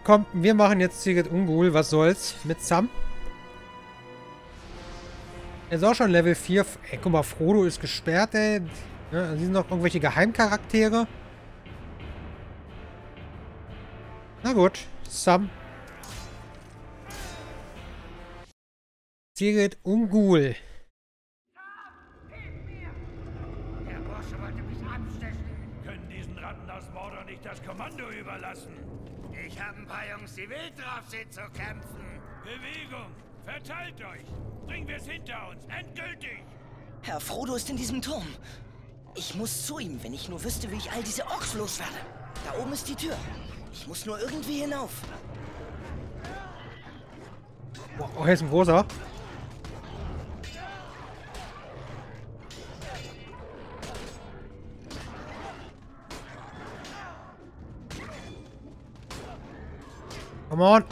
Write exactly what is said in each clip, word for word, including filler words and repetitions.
Komm, wir machen jetzt Sigrid Ungol. Was soll's? Mit Sam. Er ist auch schon Level vier. Ey, guck mal, Frodo ist gesperrt, ey. Ja, sie sind noch irgendwelche Geheimcharaktere. Na gut, Sam. Sigrid Ungol. Der Bursche wollte mich abstechen. Können diesen Ratten aus Mordor nicht das Kommando überlassen. Ich habe ein paar Jungs, die wild drauf sind zu kämpfen. Bewegung! Verteilt euch! Bringen wir es hinter uns! Endgültig! Herr Frodo ist in diesem Turm. Ich muss zu ihm, wenn ich nur wüsste, wie ich all diese Orks loswerde. Da oben ist die Tür. Ich muss nur irgendwie hinauf. Oh, hier ist ein großer. Come on.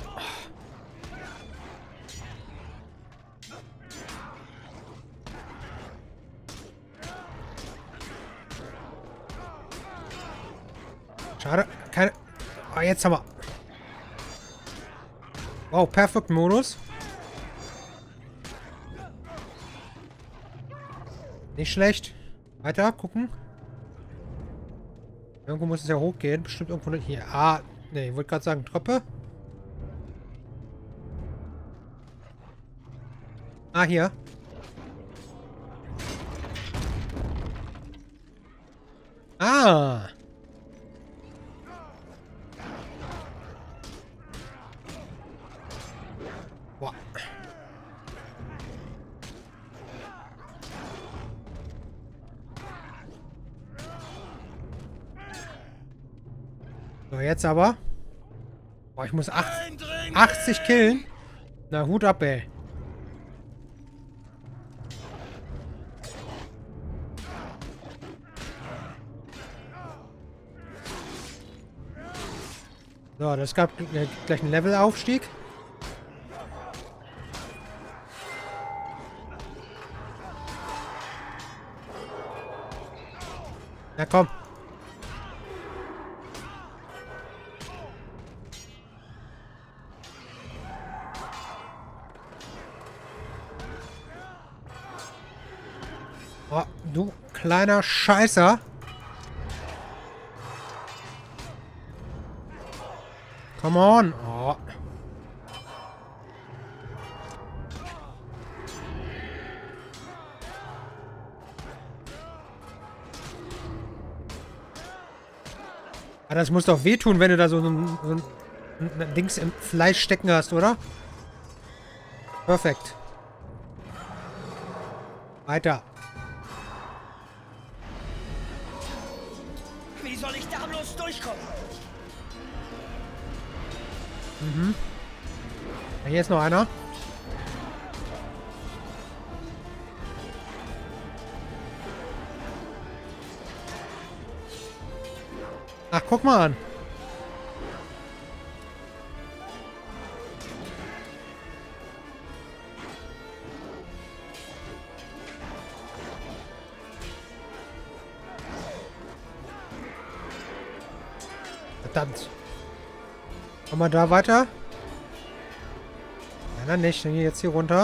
Schade. Keine... Oh, jetzt haben wir... Wow, Perfect Modus. Nicht schlecht. Weiter, gucken. Irgendwo muss es ja hochgehen. Bestimmt irgendwo nicht hier. Ah, ne, ich wollte gerade sagen, Treppe. Ah, hier. Ah. Boah. So, jetzt aber. Boah, ich muss achtzig killen. Na, Hut ab, ey. So, das gab gleich einen Levelaufstieg. Na komm. Oh, du kleiner Scheißer. Come on. Oh. Ah, das muss doch wehtun, wenn du da so ein, so ein, ein Dings im Fleisch stecken hast, oder? Perfekt. Weiter. Wie soll ich da bloß durchkommen? Mhm. Ja, hier ist noch einer. Ach, guck mal an. Verdammt. Kommen wir da weiter? Ja, dann nicht. Dann gehe ich jetzt hier runter.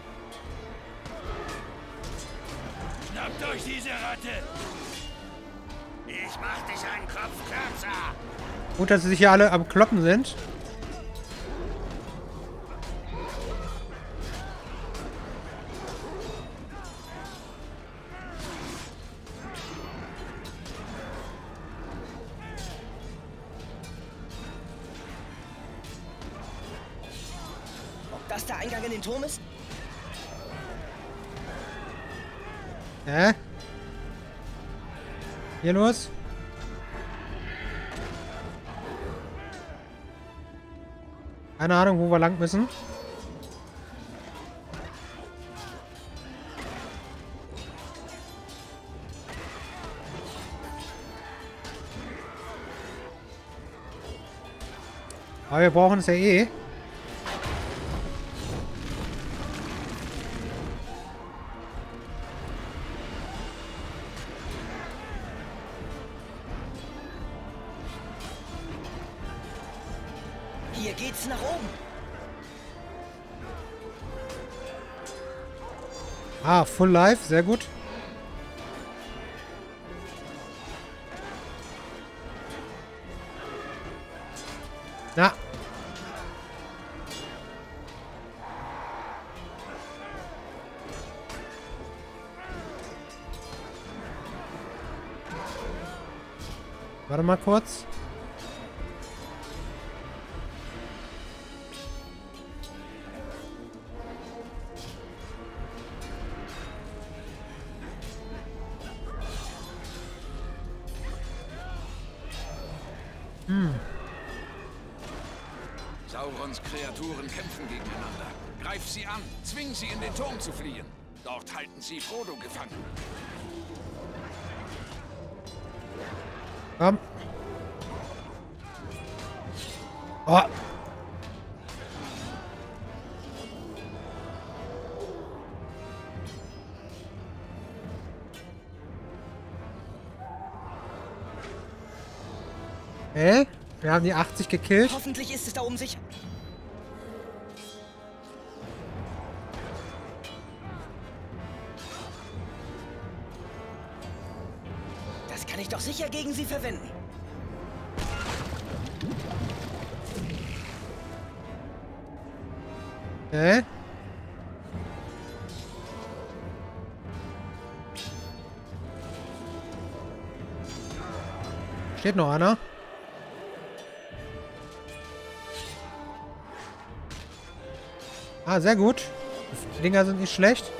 Schnappt euch diese Ratte! Ich mach dich einen Kopf kürzer. Gut, dass sie sich hier alle am Kloppen sind. Ob das der Eingang in den Turm ist? Hä? Hier los? Keine Ahnung, wo wir lang müssen. Aber wir brauchen es ja eh. geht's nach oben. Ah, Full Life, sehr gut. Na. Warte mal kurz. Hm. Saurons Kreaturen kämpfen gegeneinander. Greif sie an, zwing sie in den Turm zu fliehen. Dort halten sie Frodo gefangen. Komm. Oh. Hä? Wir haben die achtzig gekillt. Hoffentlich ist es da oben sicher. Das kann ich doch sicher gegen sie verwenden. Hä? Steht noch einer? Ah, sehr gut. Die Dinger sind nicht schlecht.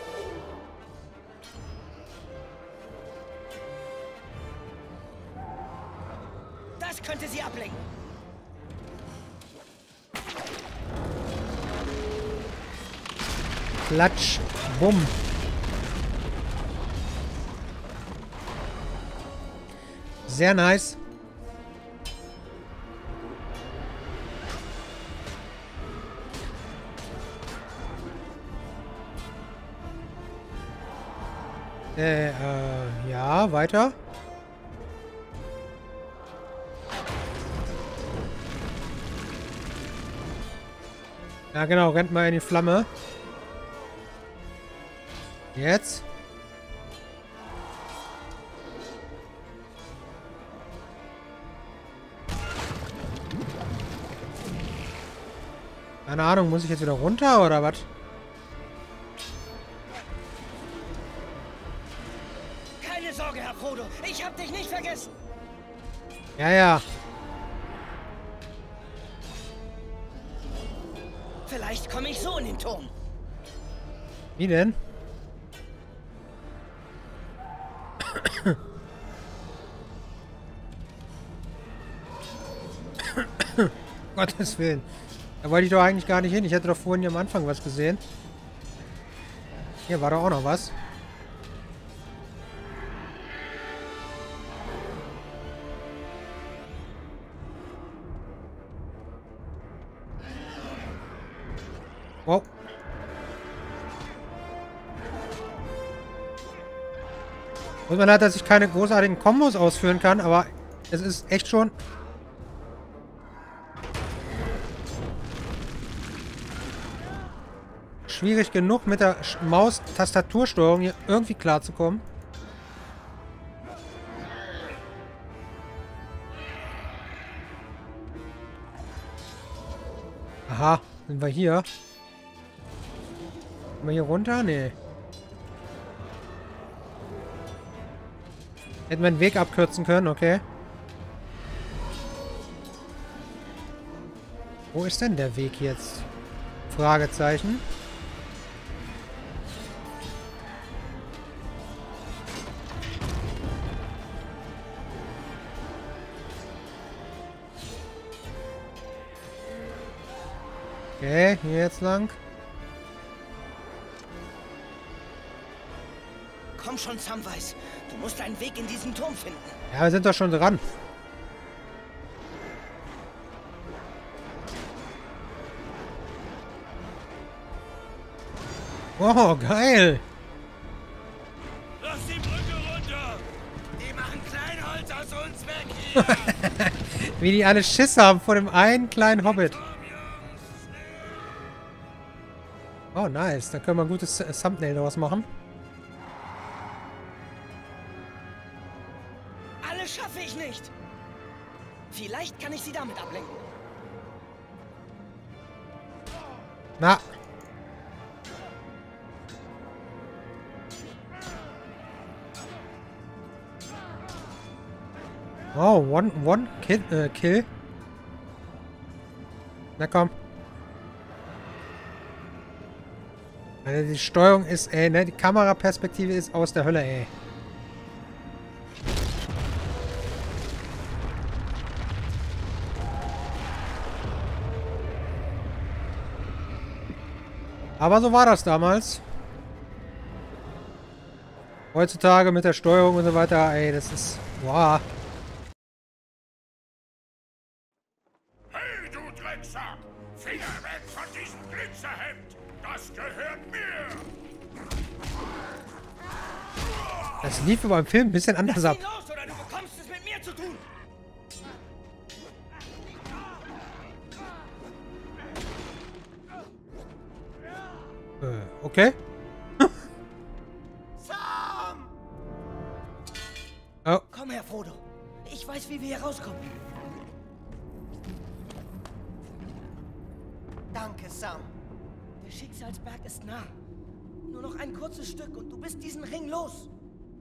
Das könnte sie ablenken. Klatsch. Bumm. Sehr nice. Äh, äh, ja, weiter. Ja, genau, rennt mal in die Flamme. Jetzt. Keine Ahnung, muss ich jetzt wieder runter oder was? Keine Sorge, Herr Frodo. Ich hab dich nicht vergessen. Ja, ja. Vielleicht komme ich so in den Turm. Wie denn? Gottes Willen. Da wollte ich doch eigentlich gar nicht hin. Ich hätte doch vorhin hier am Anfang was gesehen. Hier war doch auch noch was. Wow. Muss man halt, dass ich keine großartigen Kombos ausführen kann, aber es ist echt schon... schwierig genug, mit der Maus-Tastatursteuerung hier irgendwie klarzukommen. Aha, sind wir hier? Sind wir hier runter? Nee. Hätten wir den Weg abkürzen können, okay. Wo ist denn der Weg jetzt? Fragezeichen. Okay, hier jetzt lang. Komm schon, Samwise. Du musst einen Weg in diesen Turm finden. Ja, wir sind doch schon dran. Oh, geil. Lass die Brücke runter! Die machen Kleinholz aus uns weg hier! Wie die alle Schiss haben vor dem einen kleinen Hobbit. Komm, ja! Oh, nice. Da können wir ein gutes Thumbnail daraus machen. Alle schaffe ich nicht. Vielleicht kann ich sie damit ablenken. Na. Oh, one, one kill, äh, kill. Na komm. Also die Steuerung ist, ey, ne? Die Kameraperspektive ist aus der Hölle, ey. Aber so war das damals. Heutzutage mit der Steuerung und so weiter, ey, das ist... Wow. Hey, du Drecksack! Finger weg von diesem Glitzerhemd! Das gehört mir! Das lief über im Film ein bisschen anders ab. Lass ihn los, oder du bekommst es mit mir zu tun! Äh, okay. Sam! Oh. Komm her, Frodo. Ich weiß, wie wir hier rauskommen. Danke, Sam. Der Schicksalsberg ist nah. Nur noch ein kurzes Stück und du bist diesen Ring los.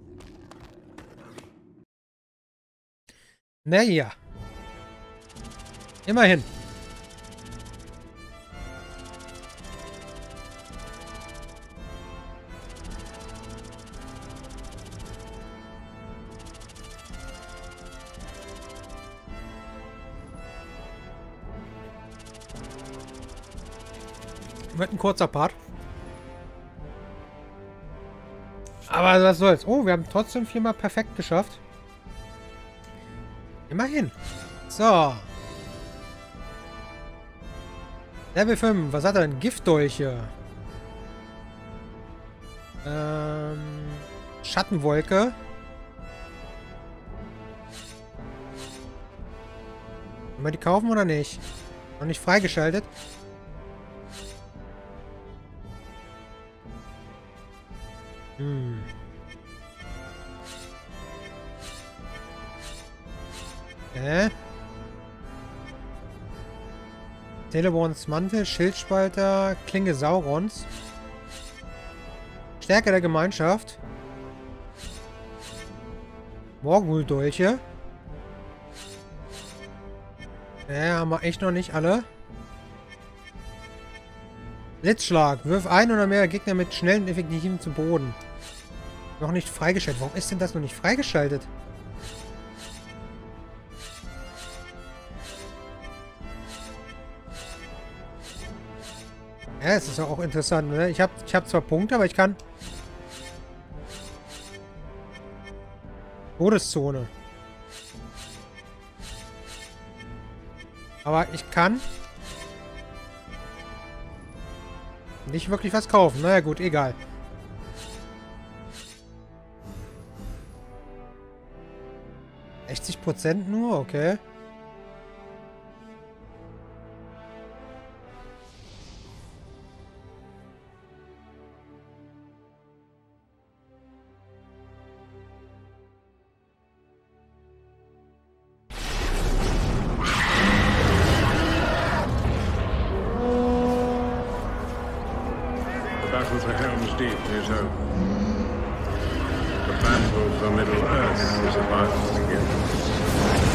Naja. Immerhin. Wird ein kurzer Part. Aber was soll's. Oh, wir haben trotzdem viermal perfekt geschafft. Immerhin. So. Level fünf. Was hat er denn? Giftdolche. Ähm. Schattenwolke. Wollen wir die kaufen oder nicht? Noch nicht freigeschaltet. Hm. Äh. Celeborns Mantel, Schildspalter, Klinge Saurons. Stärke der Gemeinschaft. Morgul-Dolche. Ja, haben wir echt noch nicht alle. Blitzschlag. Wirf ein oder mehr Gegner mit schnellen Effektiven zu Boden. Noch nicht freigeschaltet. Warum ist denn das noch nicht freigeschaltet? Ja, es ist auch interessant, ne? Ich habe ich hab zwar Punkte, aber ich kann... Todeszone. Aber ich kann... nicht wirklich was kaufen. Naja gut, egal. sechzig Prozent nur? Okay. The battle for Helm's Deep is over. The battle for Middle-earth is about to begin.